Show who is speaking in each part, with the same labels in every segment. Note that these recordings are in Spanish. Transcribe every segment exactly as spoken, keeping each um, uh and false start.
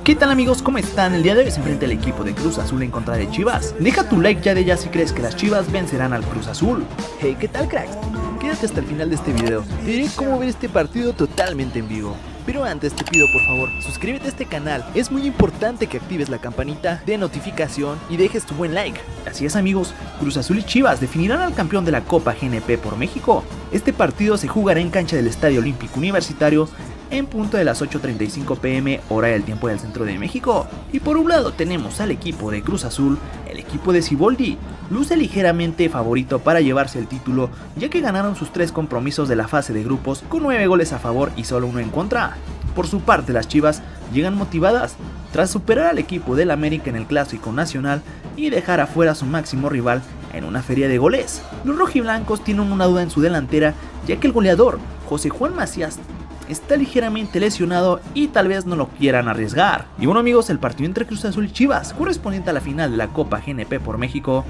Speaker 1: ¿Qué tal amigos? ¿Cómo están? El día de hoy se enfrenta el equipo de Cruz Azul en contra de Chivas. Deja tu like ya de ya si crees que las Chivas vencerán al Cruz Azul. Hey, ¿qué tal cracks? Quédate hasta el final de este video, te diré cómo ver este partido totalmente en vivo. Pero antes te pido por favor, suscríbete a este canal, es muy importante que actives la campanita de notificación y dejes tu buen like. Así es amigos, Cruz Azul y Chivas definirán al campeón de la Copa G N P por México. Este partido se jugará en cancha del Estadio Olímpico Universitario en punto de las ocho treinta y cinco pm hora del tiempo del centro de México. Y por un lado tenemos al equipo de Cruz Azul, el equipo de Siboldi. Luce ligeramente favorito para llevarse el título, ya que ganaron sus tres compromisos de la fase de grupos con nueve goles a favor y solo uno en contra. Por su parte las Chivas llegan motivadas, tras superar al equipo del América en el Clásico Nacional y dejar afuera a su máximo rival en una feria de goles. Los rojiblancos tienen una duda en su delantera, ya que el goleador, José Juan Macías, está ligeramente lesionado y tal vez no lo quieran arriesgar. Y bueno amigos, el partido entre Cruz Azul y Chivas, correspondiente a la final de la Copa G N P por México,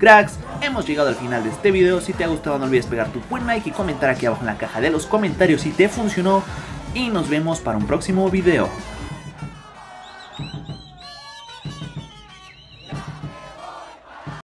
Speaker 1: Cracks, hemos llegado al final de este video. Si te ha gustado no olvides pegar tu buen like y comentar aquí abajo en la caja de los comentarios si te funcionó. Y nos vemos para un próximo video.